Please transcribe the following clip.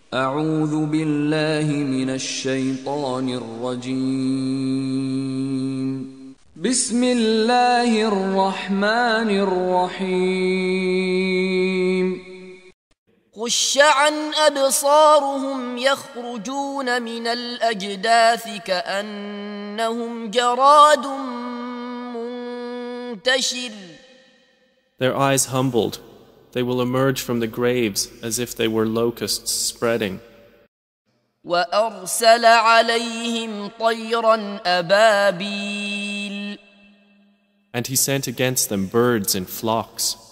أعوذ بالله من الشيطان الرجيم. بسم الله الرحمن الرحيم. خش عن أبصارهم يخرجون من الأجداث كأنهم جراد منتشر. Their eyes humbled, they will emerge from the graves as if they were locusts spreading. وأرسل عليهم طيرا أبابيل. And he sent against them birds in flocks.